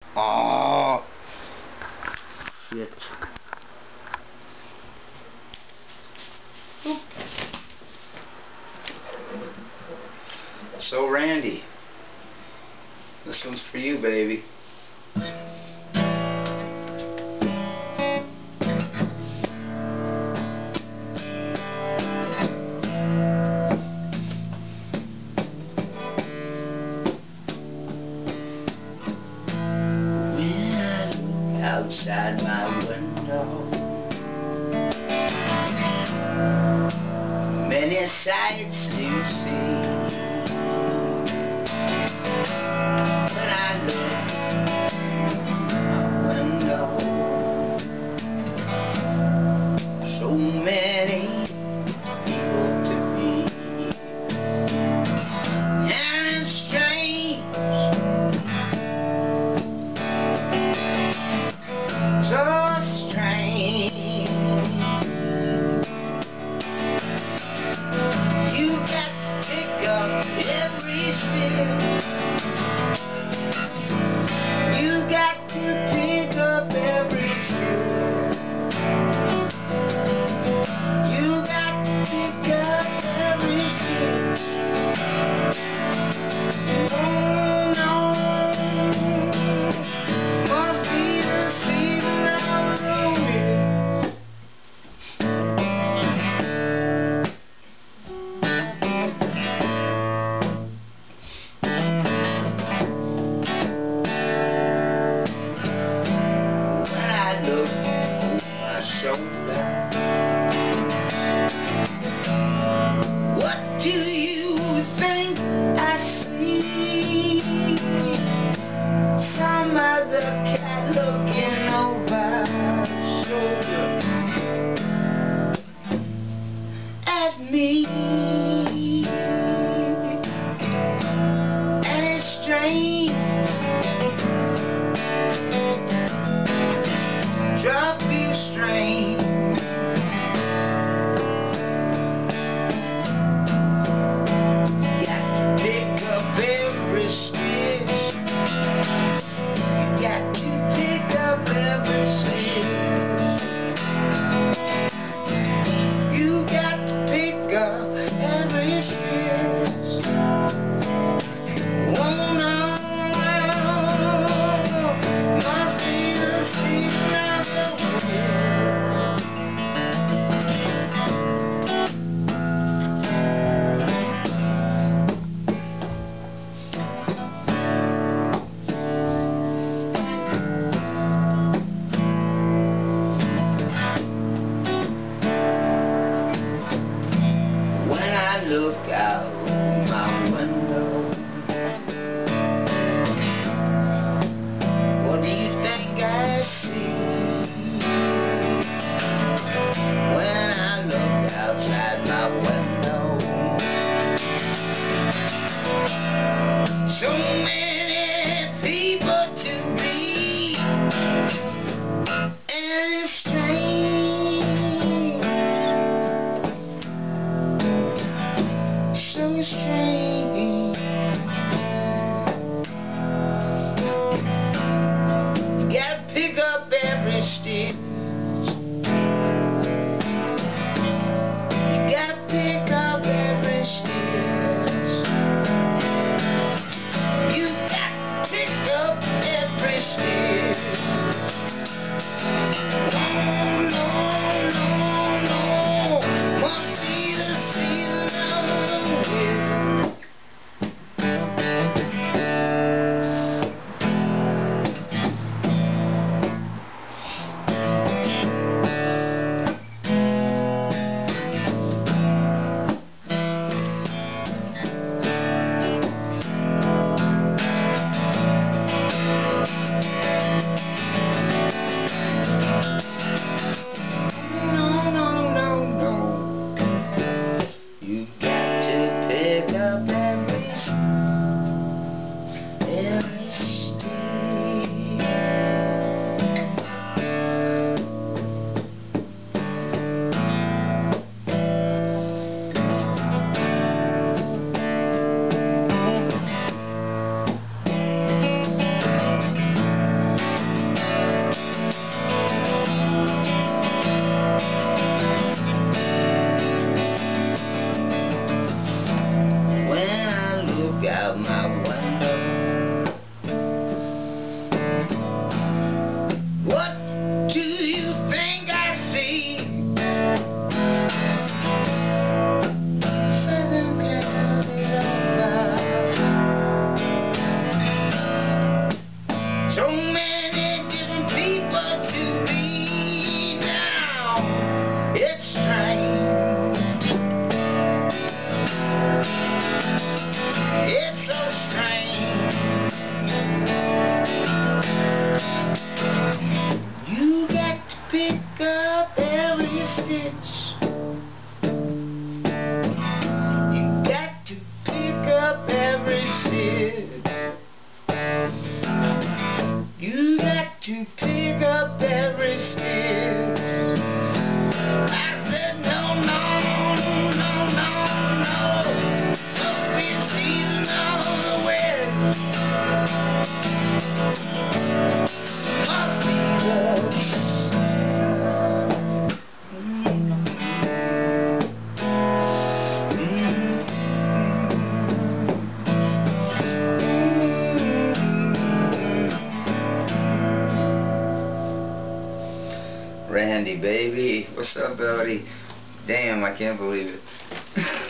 Oh, shit. Oop. So Randy, this one's for you, baby. Outside my window, many sights to see. When I look out my window, so many people to be, and it's strange, so strange. You got to pick So many different people to be now. It's strange. It's so strange. You got to pick up every stitch. You got to pick up every stitch. You got to pick up every stitch. I said no, no, no, no, no. Must be the season of the wedding. Must be the Randy, baby. What's up, buddy? Damn, I can't believe it.